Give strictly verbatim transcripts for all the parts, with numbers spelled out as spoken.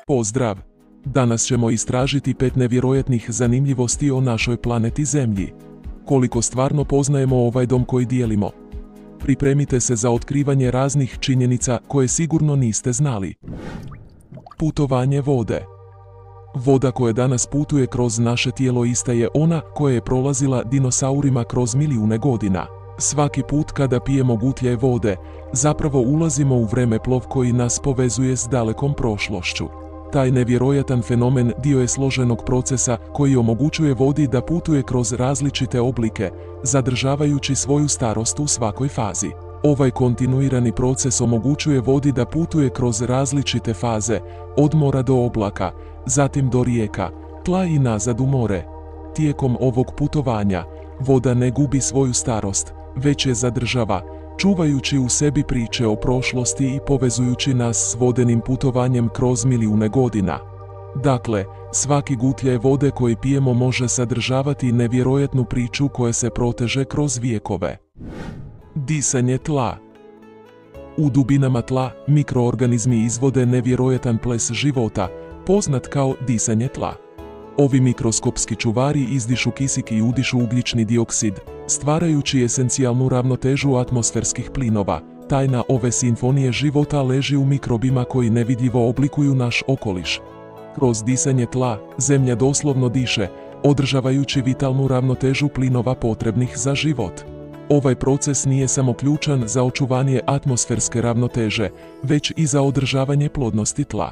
Pozdrav! Danas ćemo istražiti pet nevjerojatnih zanimljivosti o našoj planeti Zemlji. Koliko stvarno poznajemo ovaj dom koji dijelimo? Pripremite se za otkrivanje raznih činjenica koje sigurno niste znali. Putovanje vode. Voda koja danas putuje kroz naše tijelo ista je ona koja je prolazila dinosaurima kroz milijune godina. Svaki put kada pijemo gutlje vode, zapravo ulazimo u vremeplov koji nas povezuje s dalekom prošlošću. Taj nevjerojatan fenomen dio je složenog procesa koji omogućuje vodi da putuje kroz različite oblike, zadržavajući svoju starost u svakoj fazi. Ovaj kontinuirani proces omogućuje vodi da putuje kroz različite faze, od mora do oblaka, zatim do rijeka, tla i nazad u more. Tijekom ovog putovanja, voda ne gubi svoju starost, već je zadržava, čuvajući u sebi priče o prošlosti i povezujući nas s vodenim putovanjem kroz milijune godina. Dakle, svaki gutlje vode koji pijemo može sadržavati nevjerojatnu priču koja se proteže kroz vijekove. Disanje tla. U dubinama tla, mikroorganizmi izvode nevjerojatan ples života, poznat kao disanje tla. Ovi mikroskopski čuvari izdišu kisik i udišu ugljični dioksid, stvarajući esencijalnu ravnotežu atmosferskih plinova. Tajna ove simfonije života leži u mikrobima koji nevidljivo oblikuju naš okoliš. Kroz disanje tla, Zemlja doslovno diše, održavajući vitalnu ravnotežu plinova potrebnih za život. Ovaj proces nije samo ključan za očuvanje atmosferske ravnoteže, već i za održavanje plodnosti tla.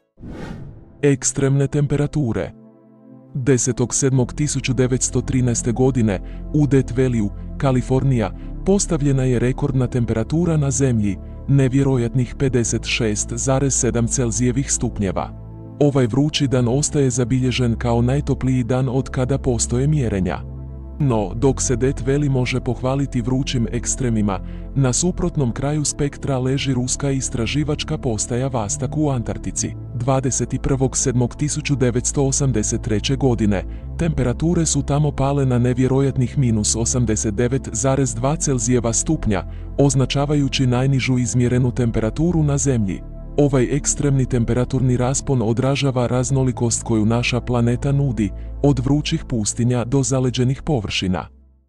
Ekstremne temperature. desetog sedmog tisuća devetsto trinaeste. godine u Death Valley, Kalifornija, postavljena je rekordna temperatura na Zemlji, nevjerojatnih pedeset šest zarez sedam Celzijevih stupnjeva. Ovaj vrući dan ostaje zabilježen kao najtopliji dan od kada postoje mjerenja. No, dok se Death Valley može pohvaliti vrućim ekstremima, na suprotnom kraju spektra leži ruska istraživačka postaja Vostok u Antarktici. dvadeset prvog sedmog tisuća devetsto osamdeset treće. godine, temperature su tamo pale na nevjerojatnih minus osamdeset devet zarez dva Celzijeva stupnja, označavajući najnižu izmjerenu temperaturu na Zemlji. Ovaj ekstremni temperaturni raspon odražava raznolikost koju naša planeta nudi, od vrućih pustinja do zaleđenih površina.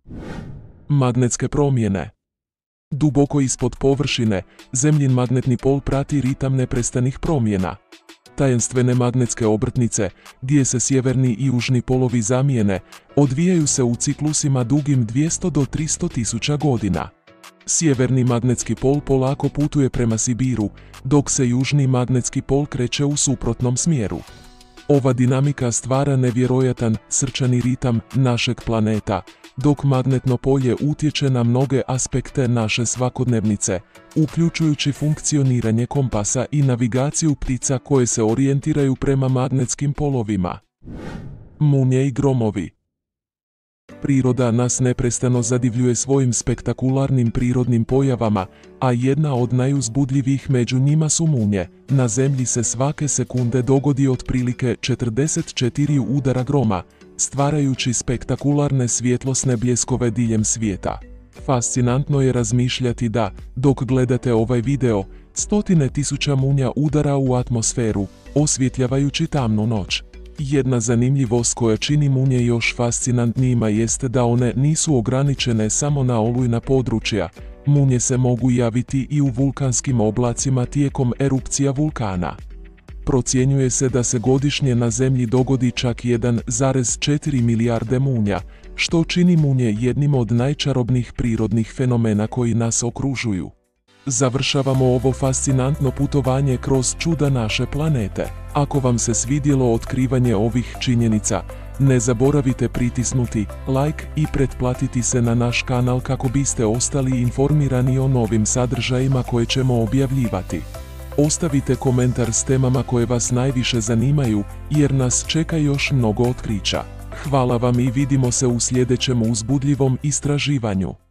Magnetske promjene. Duboko ispod površine, Zemljin magnetni pol prati ritam neprestanih promjena. Tajanstvene magnetske obrtnice, gdje se sjeverni i južni polovi zamijene, odvijaju se u ciklusima dugim dvjesto do tristo tisuća godina. Sjeverni magnetski pol polako putuje prema Sibiru, dok se južni magnetski pol kreće u suprotnom smjeru. Ova dinamika stvara nevjerojatan, srčani ritam našeg planeta, dok magnetno polje utječe na mnoge aspekte naše svakodnevnice, uključujući funkcioniranje kompasa i navigaciju ptica koje se orijentiraju prema magnetskim polovima. Munje i gromovi. Priroda nas neprestano zadivljuje svojim spektakularnim prirodnim pojavama, a jedna od najuzbudljivijih među njima su munje. Na Zemlji se svake sekunde dogodi otprilike četrdeset četiri udara groma, stvarajući spektakularne svjetlosne bljeskove diljem svijeta. Fascinantno je razmišljati da, dok gledate ovaj video, stotine tisuća munja udara u atmosferu, osvjetljavajući tamnu noć. Jedna zanimljivost koja čini munje još fascinantnijima jeste da one nisu ograničene samo na olujna područja. Munje se mogu javiti i u vulkanskim oblacima tijekom erupcija vulkana. Procjenjuje se da se godišnje na Zemlji dogodi čak jedan zarez četiri milijarde munja, što čini munje jednim od najčarobnijih prirodnih fenomena koji nas okružuju. Završavamo ovo fascinantno putovanje kroz čuda naše planete. Ako vam se svidjelo otkrivanje ovih činjenica, ne zaboravite pritisnuti like i pretplatiti se na naš kanal kako biste ostali informirani o novim sadržajima koje ćemo objavljivati. Ostavite komentar s temama koje vas najviše zanimaju, jer nas čeka još mnogo otkrića. Hvala vam i vidimo se u sljedećem uzbudljivom istraživanju.